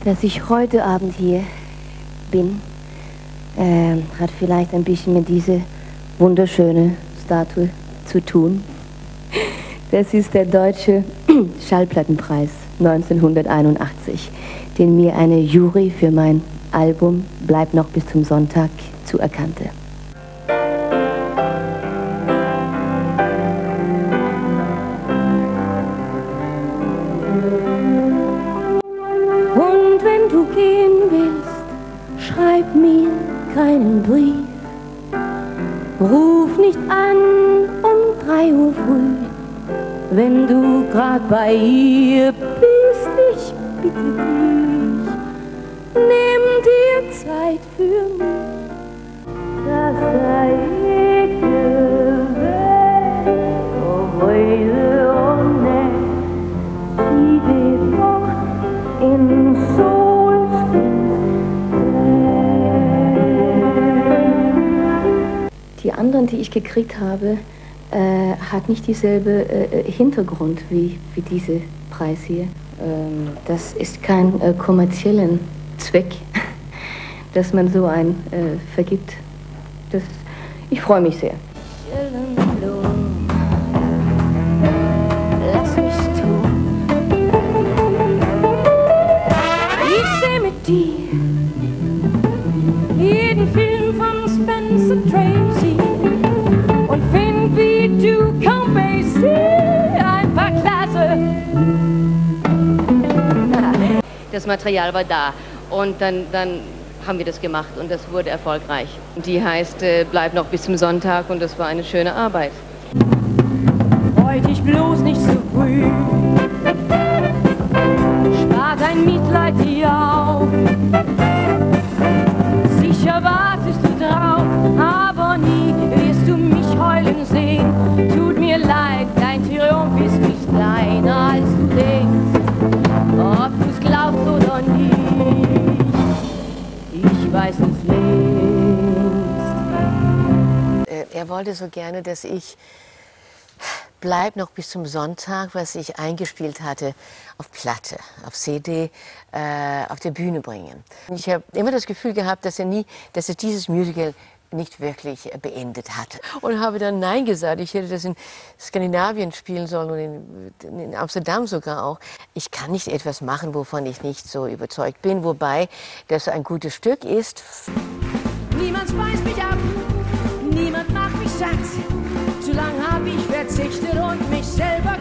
Dass ich heute Abend hier bin, hat vielleicht ein bisschen mit dieser wunderschönen Statue zu tun. Das ist der Deutsche Schallplattenpreis 1981, den mir eine Jury für mein Album Bleib noch bis zum Sonntag zuerkannte. Und wenn du gehen willst, schreib mir keinen Brief. Ruf nicht an um 3 Uhr früh, wenn du grad bei ihr bist. Ich bitte dich, nimm dir Zeit für mich. Das sei egal, heute und sie wird noch in Die anderen, die ich gekriegt habe, hat nicht dieselbe Hintergrund wie dieser Preis hier. Das ist kein kommerziellen Zweck, dass man so einen vergibt. Ich freue mich sehr. Lass mich tun. Ich seh mit dir jeden Film von Spencer Tracy und find wie du Count Basie einfach klasse. Das Material war da und dann haben wir das gemacht und das wurde erfolgreich. Die heißt Bleib noch bis zum Sonntag und das war eine schöne Arbeit. Freut dich bloß nicht zu früh, spar dein Mitleid dir auf. Sicher wartest du drauf, aber nie wirst du mich heulen sehen. Tut mir leid, dein Triumph ist nicht kleiner als du denkst, ob du's glaubst oder nicht. Ich weiß es längst. Er wollte so gerne, dass ich Bleib noch bis zum Sonntag, was ich eingespielt hatte, auf Platte, auf CD, auf der Bühne bringen. Ich habe immer das Gefühl gehabt, dass er dieses Musical nicht wirklich beendet hat. Und habe dann Nein gesagt. Ich hätte das in Skandinavien spielen sollen und in Amsterdam sogar auch. Ich kann nicht etwas machen, wovon ich nicht so überzeugt bin, wobei das ein gutes Stück ist. Niemand speist mich ab, niemand macht mich satt. Zu lang habe ich verzichtet und mich selber